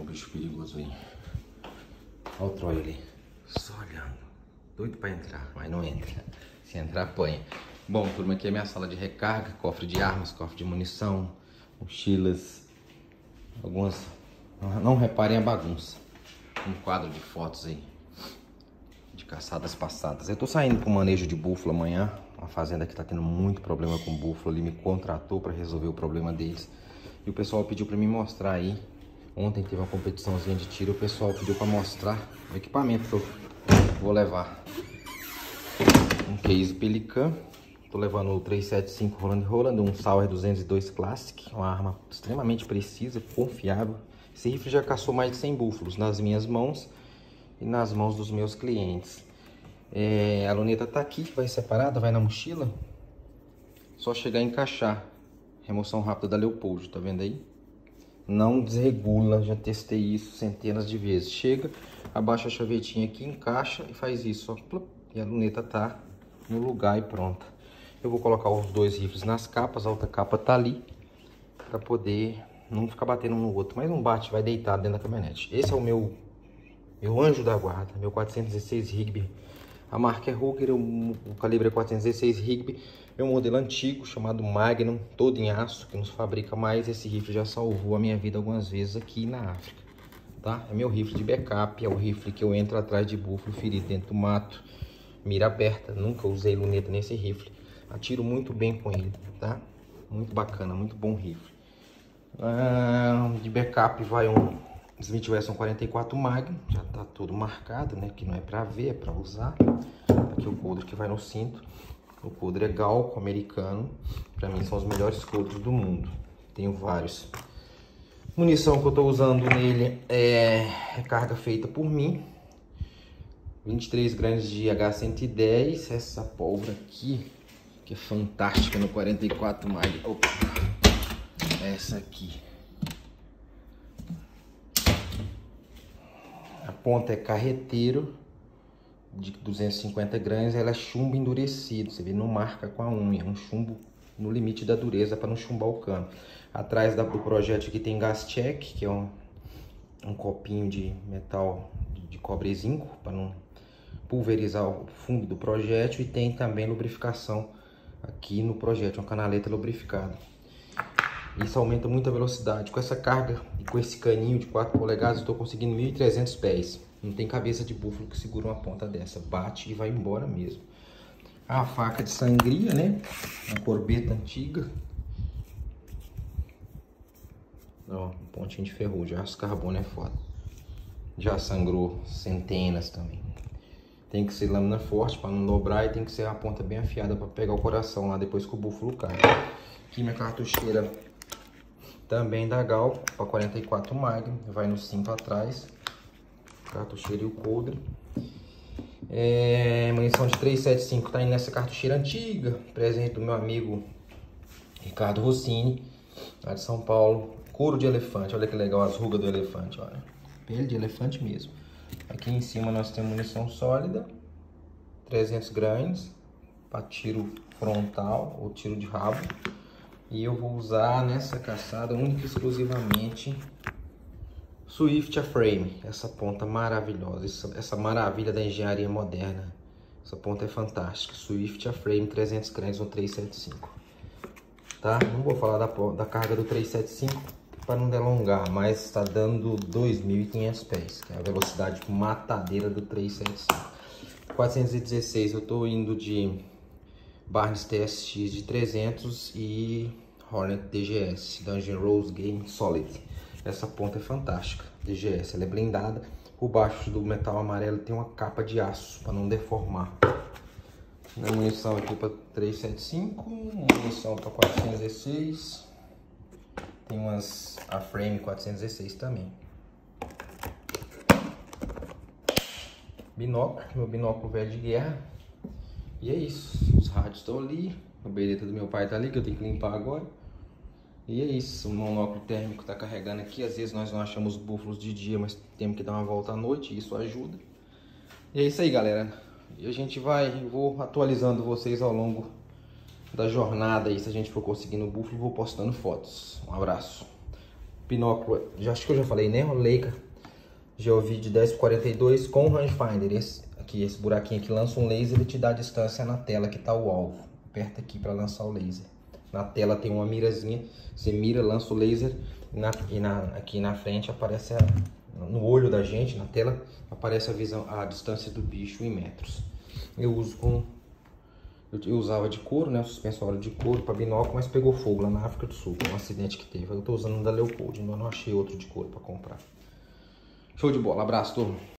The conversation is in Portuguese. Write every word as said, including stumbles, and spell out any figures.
Olha o bicho perigoso aí. Olha o Troy ali. Só olhando. Doido pra entrar, mas não entra. Se entrar, apanha. Bom, turma, aqui é minha sala de recarga. Cofre de armas, cofre de munição, mochilas. Algumas... Não reparem a bagunça. Um quadro de fotos aí. De caçadas passadas. Eu tô saindo pro manejo de búfalo amanhã. Uma fazenda que tá tendo muito problema com búfalo. Ele me contratou pra resolver o problema deles. E o pessoal pediu pra me mostrar aí. Ontem teve uma competiçãozinha de tiro. O pessoal pediu pra mostrar o equipamento que eu vou levar. Um case Pelican. Tô levando o três sete cinco Roland Roland. Um Sauer duzentos e dois Classic. Uma arma extremamente precisa, confiável. Esse rifle já caçou mais de cem búfalos nas minhas mãos e nas mãos dos meus clientes. É, a luneta tá aqui, vai separada, vai na mochila. Só chegar e encaixar. Remoção rápida da Leopold, tá vendo aí? Não desregula, já testei isso centenas de vezes. Chega, abaixa a chavetinha aqui, encaixa e faz isso, ó. E a luneta tá no lugar e pronta. Eu vou colocar os dois rifles nas capas, a outra capa tá ali, pra poder não ficar batendo um no outro. Mas não bate, vai deitado dentro da caminhonete. Esse é o meu, meu anjo da guarda, meu quatrocentos e dezesseis Rigby. A marca é Ruger, o, o calibre é quatrocentos e dezesseis Rigby. É um modelo antigo chamado Magnum, todo em aço, que nos fabrica mais. Esse rifle já salvou a minha vida algumas vezes aqui na África, tá? É meu rifle de backup, é o rifle que eu entro atrás de búfalo ferido dentro do mato, mira aberta. Nunca usei luneta nesse rifle. Atiro muito bem com ele, tá? Muito bacana, muito bom rifle. Ah, de backup vai um Smith Wesson quarenta e quatro Magnum, já tá todo marcado, né? Que não é pra ver, é pra usar. Aqui o coldre que vai no cinto. O coldre é Galco americano. Pra mim são os melhores coldres do mundo. Tenho vários. Munição que eu tô usando nele é recarga feita por mim. vinte e três gramas de H cento e dez. Essa pólvora aqui, que é fantástica no quarenta e quatro Magnum. Opa. Essa aqui. A ponta é carreteiro. De duzentos e cinquenta gramas, ela é chumbo endurecido, você vê, não marca com a unha, é um chumbo no limite da dureza para não chumbar o cano. Atrás do projétil aqui tem gas check, que é um, um copinho de metal de, de cobre e zinco, para não pulverizar o fundo do projétil, e tem também lubrificação aqui no projétil, uma canaleta lubrificada. Isso aumenta muito a velocidade. Com essa carga e com esse caninho de quatro polegadas, eu estou conseguindo mil e trezentos pés. Não tem cabeça de búfalo que segura uma ponta dessa. Bate e vai embora mesmo. A faca de sangria, né? Uma corbeta antiga. Ó, um pontinho de ferrugem. Aço carbono é foda. Já sangrou centenas também. Tem que ser lâmina forte para não dobrar, e tem que ser a ponta bem afiada para pegar o coração lá depois que o búfalo cai. Aqui minha cartucheira também da Gal, para quarenta e quatro Magnum. Vai no cinto atrás. Cartucheira e o coldre. É, munição de três sete cinco tá aí nessa cartucheira antiga, presente do meu amigo Ricardo Rossini, lá de São Paulo. Couro de elefante, olha que legal as rugas do elefante, olha. Pele de elefante mesmo. Aqui em cima nós temos munição sólida, trezentos gramas, para tiro frontal ou tiro de rabo. E eu vou usar nessa caçada única e exclusivamente Swift A-Frame, essa ponta maravilhosa, essa, essa maravilha da engenharia moderna. Essa ponta é fantástica. Swift A-Frame trezentos gramas no três sete cinco. Tá? Não vou falar da, da carga do três sete cinco para não delongar, mas está dando dois mil e quinhentos pés, que é a velocidade matadeira do três sete cinco. quatrocentos e dezesseis eu estou indo de Barnes T S X de trezentos e Hornet D G S, Dungeon Rose Game Solid. Essa ponta é fantástica, D G S, ela é blindada. Por baixo do metal amarelo tem uma capa de aço para não deformar. Na munição aqui para três sete cinco, munição para quatrocentos e dezesseis. Tem umas A-Frame quatrocentos e dezesseis também. Binóculo, meu binóculo velho de guerra. E é isso, os rádios estão ali, a bereta do meu pai tá ali, que eu tenho que limpar agora. E é isso, o monóculo térmico tá carregando aqui. Às vezes nós não achamos búfalos de dia, mas temos que dar uma volta à noite, e isso ajuda. E é isso aí, galera. E a gente vai, eu vou atualizando vocês ao longo da jornada aí. Se a gente for conseguindo o búfalo, vou postando fotos. Um abraço. binóculo, já acho que eu já falei, né? O Leica Geovid dez por quarenta e dois com rangefinder. Esse aqui, esse buraquinho aqui lança um laser e te dá a distância na tela que tá o alvo. Aperta aqui para lançar o laser. Na tela tem uma mirazinha, você mira, lança o laser e, na, e na, aqui na frente aparece a, no olho da gente, na tela, aparece a visão, a distância do bicho em metros. Eu uso com, eu, eu usava de couro, né, o suspensório de couro para binóculo, mas pegou fogo lá na África do Sul, um acidente que teve. Eu tô usando um da Leopold, ainda não achei outro de couro para comprar. Show de bola, abraço, turma.